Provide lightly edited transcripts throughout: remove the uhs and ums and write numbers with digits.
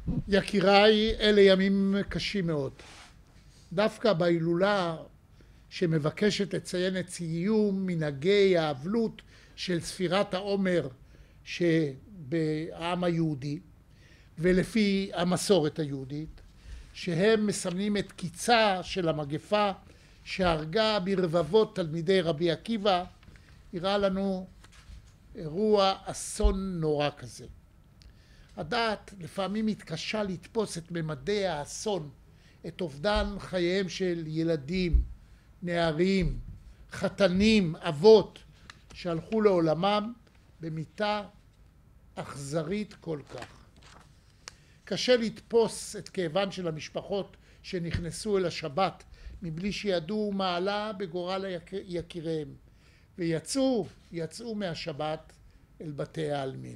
יקיריי, אלה ימים קשים מאוד. דווקא בהילולה שמבקשת לציין את סיום מנהגי האבלות של ספירת העומר שבעם היהודי ולפי המסורת היהודית, שהם מסמנים את קיצה של המגפה שהרגה ברבבות תלמידי רבי עקיבא, הראה לנו אירוע אסון נורא כזה. הדעת לפעמים מתקשה לתפוס את ממדי האסון, את אובדן חייהם של ילדים, נערים, חתנים, אבות, שהלכו לעולמם במיתה אכזרית כל כך. קשה לתפוס את כאבן של המשפחות שנכנסו אל השבת מבלי שידעו מה עלה בגורל יקיריהם, ויצאו מהשבת אל בתי העלמין.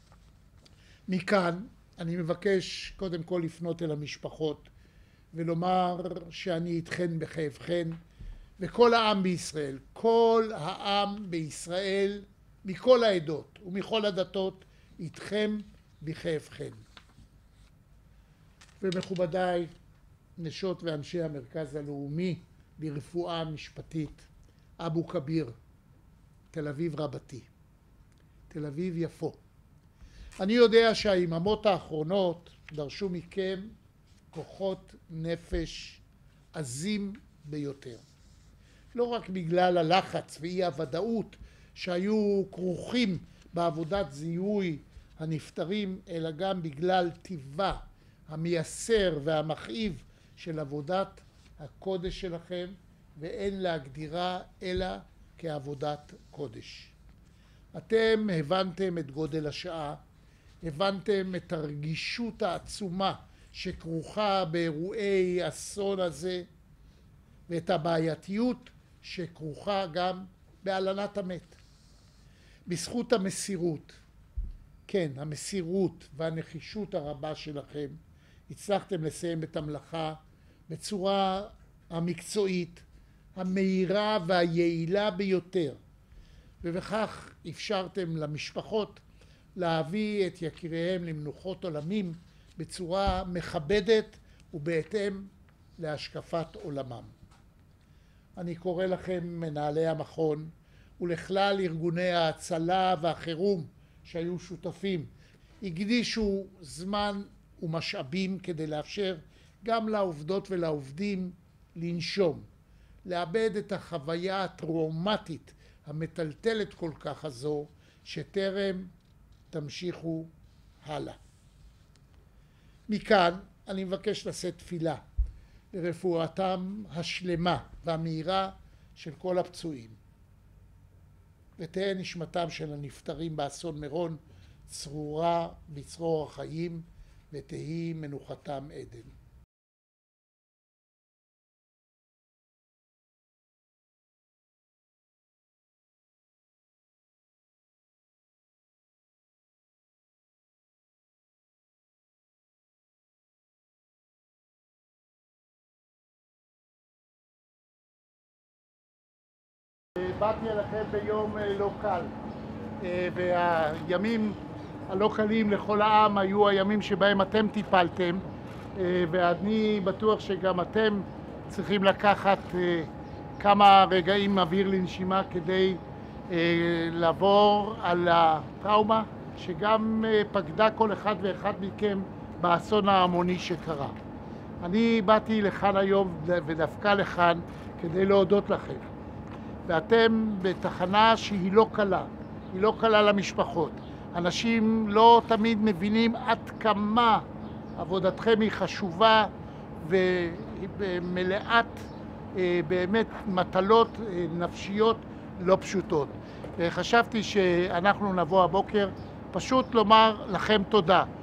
מכאן אני מבקש קודם כל לפנות אל המשפחות ולומר שאני איתכן בכאבכן, וכל העם בישראל, כל העם בישראל מכל העדות ומכל הדתות איתכם בכאבכן. ומכובדיי, נשות ואנשי המרכז הלאומי לרפואה משפטית, אבו כביר, תל אביב רבתי, תל אביב יפו. אני יודע שהיממות האחרונות דרשו מכם כוחות נפש עזים ביותר. לא רק בגלל הלחץ ואי הוודאות שהיו כרוכים בעבודת זיהוי הנפטרים, אלא גם בגלל טיבה המייסר והמכאיב של עבודת הקודש שלכם, ואין להגדירה אלא כעבודת קודש. אתם הבנתם את גודל השעה, הבנתם את הרגישות העצומה שכרוכה באירועי אסון הזה, ואת הבעייתיות שכרוכה גם בהלנת המת. בזכות המסירות, כן, המסירות והנחישות הרבה שלכם, הצלחתם לסיים את המלאכה בצורה המקצועית, המהירה והיעילה ביותר, ובכך אפשרתם למשפחות להביא את יקיריהם למנוחות עולמים בצורה מכבדת ובהתאם להשקפת עולמם. אני קורא לכם, מנהלי המכון, ולכלל ארגוני ההצלה והחירום שהיו שותפים, הקדישו זמן ומשאבים כדי לאפשר גם לעובדות ולעובדים לנשום, לאבד את החוויה הטראומטית המטלטלת כל כך הזו, שטרם תמשיכו הלאה. מכאן אני מבקש לשאת תפילה לרפואתם השלמה והמהירה של כל הפצועים, ותהא נשמתם של הנפטרים באסון מירון צרורה בצרור החיים, ותהי מנוחתם עדן. באתי אליכם ביום לא קל, והימים הלא קלים לכל העם היו הימים שבהם אתם טיפלתם, ואני בטוח שגם אתם צריכים לקחת כמה רגעים אוויר לנשימה כדי לעבור על הטראומה שגם פקדה כל אחד ואחד מכם באסון ההמוני שקרה. אני באתי לכאן היום ודווקא לכאן כדי להודות לכם. ואתם בתחנה שהיא לא קלה, היא לא קלה למשפחות. אנשים לא תמיד מבינים עד כמה עבודתכם היא חשובה ומלאת באמת מטלות נפשיות לא פשוטות. וחשבתי שאנחנו נבוא הבוקר פשוט לומר לכם תודה.